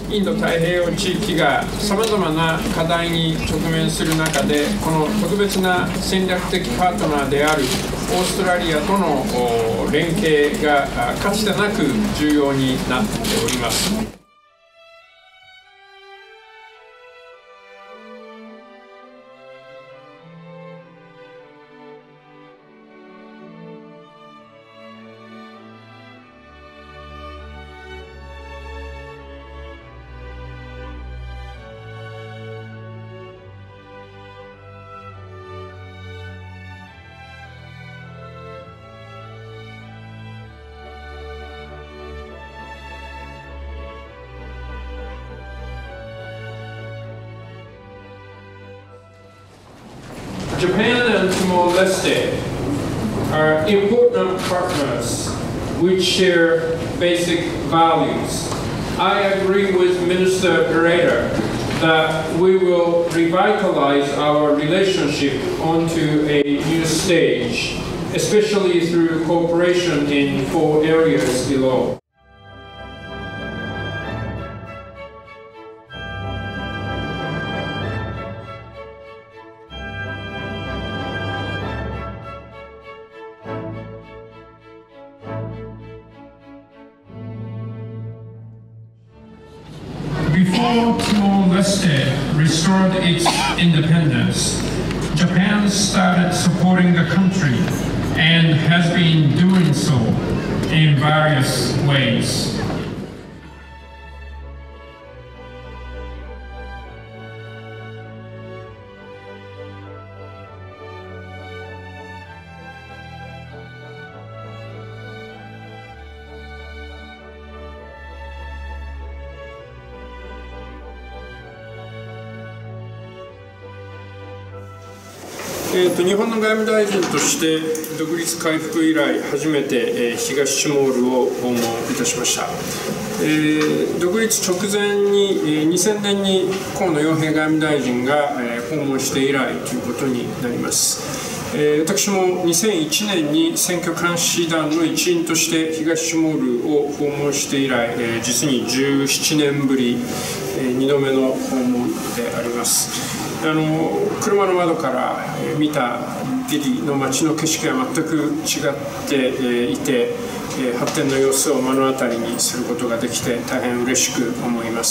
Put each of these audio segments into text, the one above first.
インド太平洋地域がさまざまな課題に直面する中で、この特別な戦略的パートナーであるオーストラリアとの連携がかつてなく重要になっております。Japan and Timor-Leste are important partners which share basic values. I agree with Minister Pereira that we will revitalize our relationship onto a new stage, especially through cooperation in 4 areas below. Before Timor-Leste restored its independence, Japan started supporting the country and has been doing so in various ways. 日本の外務大臣として独立回復以来初めて東ティモールを訪問いたしました。独立直前に2000年に河野洋平外務大臣が訪問して以来ということになります。私も2001年に選挙監視団の一員として東ティモールを訪問して以来、実に17年ぶり、2度目の訪問であります。車の窓から見たディリの街の景色は全く違っていて、発展の様子を目の当たりにすることができて大変嬉しく思います。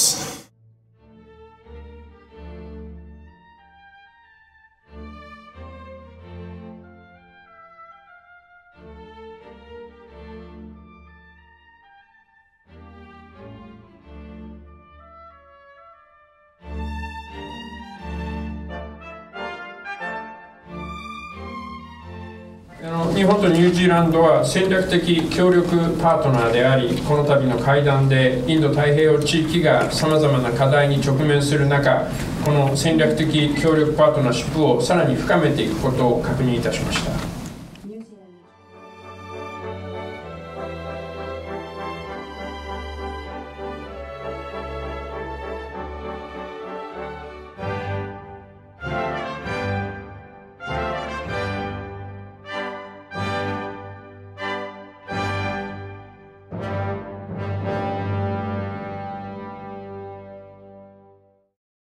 日本とニュージーランドは戦略的協力パートナーであり、この度の会談でインド太平洋地域がさまざまな課題に直面する中、この戦略的協力パートナーシップをさらに深めていくことを確認いたしました。